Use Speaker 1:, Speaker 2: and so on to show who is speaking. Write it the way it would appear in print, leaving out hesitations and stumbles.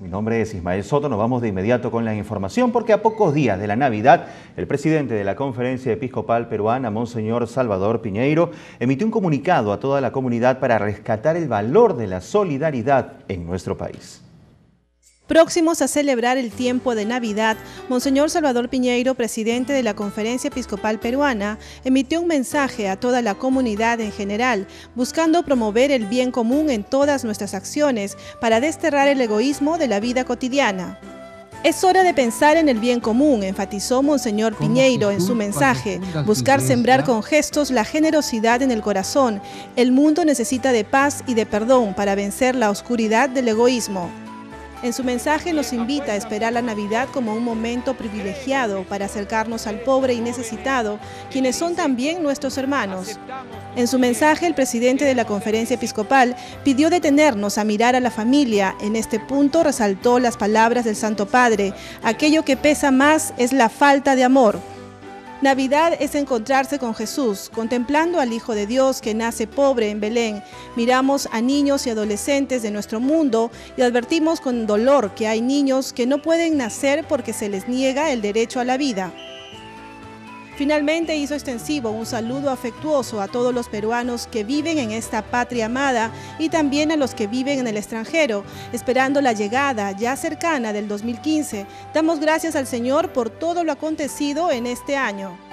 Speaker 1: Mi nombre es Ismael Soto, nos vamos de inmediato con la información porque a pocos días de la Navidad, el presidente de la Conferencia Episcopal Peruana, Monseñor Salvador Piñeiro, emitió un comunicado a toda la comunidad para rescatar el valor de la solidaridad en nuestro país.
Speaker 2: Próximos a celebrar el tiempo de Navidad, Monseñor Salvador Piñeiro, presidente de la Conferencia Episcopal Peruana, emitió un mensaje a toda la comunidad en general, buscando promover el bien común en todas nuestras acciones para desterrar el egoísmo de la vida cotidiana. Es hora de pensar en el bien común, enfatizó Monseñor Piñeiro en su mensaje, buscar sembrar con gestos la generosidad en el corazón. El mundo necesita de paz y de perdón para vencer la oscuridad del egoísmo. En su mensaje nos invita a esperar la Navidad como un momento privilegiado para acercarnos al pobre y necesitado, quienes son también nuestros hermanos. En su mensaje, el presidente de la Conferencia Episcopal pidió detenernos a mirar a la familia. En este punto resaltó las palabras del Santo Padre: aquello que pesa más es la falta de amor. Navidad es encontrarse con Jesús, contemplando al Hijo de Dios que nace pobre en Belén. Miramos a niños y adolescentes de nuestro mundo y advertimos con dolor que hay niños que no pueden nacer porque se les niega el derecho a la vida. Finalmente hizo extensivo un saludo afectuoso a todos los peruanos que viven en esta patria amada y también a los que viven en el extranjero, esperando la llegada ya cercana del 2015. Damos gracias al Señor por todo lo acontecido en este año.